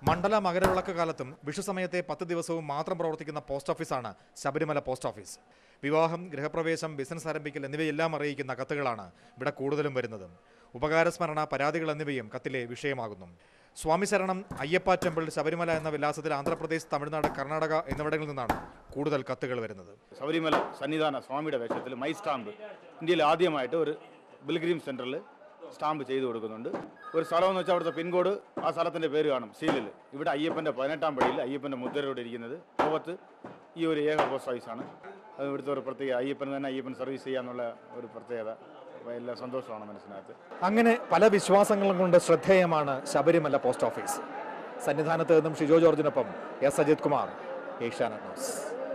മണ്ഡല മകരവിളക്ക് കാലത്തും വിഷു സമയത്തെ 10 ദിവസവും മാത്രം പ്രവർത്തിക്കുന്ന പോസ്റ്റ് ഓഫീസാണ് ശബരിമല പോസ്റ്റ് ഓഫീസ്. വിവാഹം, ഗൃഹപ്രവേശം, ബിസിനസ് ആരംഭിക്കൽ എന്നിവയെല്ലാം അറിയിക്കുന്ന കത്തുകളാണ് ഇവിടെ കൂടുതലും വരുന്നത്. ഉപകാരസ്മരണ, പരാതികൾ എന്നിവയും കത്തിലെ വിഷയമാകുന്നു. സ്വാമി ശരണം, അയ്യപ്പ ടെമ്പിൾ, ശബരിമല എന്ന വിലാസത്തിൽ ആന്ധ്രാപ്രദേശ്, തമിഴ്നാട്, കർണാടക എന്നിവിടങ്ങളിൽ നിന്നാണ് കൂടുതൽ കത്തുകൾ വരുന്നത്. ശബരിമല സന്നിധാന സ്വാമിയുടെ വേഷത്തിൽ മൈ സ്റ്റാമ്പ് ഇന്ത്യയിൽ ആദ്യമായിട്ട് ഒരു പിൽഗ്രീം സെന്ററിൽ സ്റ്റാമ്പ് ചെയ്തു കൊടുക്കുന്നുണ്ട്. ഒരു സ്ഥലമെന്ന് വെച്ചാൽ അവിടുത്തെ പിൻകോഡ്, ആ സ്ഥലത്തിൻ്റെ പേര് കാണും സീലിൽ. ഇവിടെ അയ്യപ്പൻ്റെ 18ാം പടിയിൽ അയ്യപ്പൻ്റെ മുദ്രയോടെ ഇരിക്കുന്നത് ലോകത്ത് ഈ ഒരു ഏക പോസ്റ്റ് ഓഫീസാണ്. അത് ഇവിടുത്തെ ഒരു പ്രത്യേക അയ്യപ്പൻ തന്നെ അയ്യപ്പൻ സർവീസ് ചെയ്യാന്നുള്ള ഒരു പ്രത്യേകത, എല്ലാ സന്തോഷമാണ് മനസ്സിനകത്ത്. അങ്ങനെ പല വിശ്വാസങ്ങളും കൊണ്ട് ശ്രദ്ധേയമാണ് ശബരിമല പോസ്റ്റ് ഓഫീസ്. സന്നിധാനത്ത് നിന്നും ഷിജോ ജോർജിനൊപ്പം എസ് അജിത് കുമാർ, ഏഷ്യാനെറ്റ് ന്യൂസ്.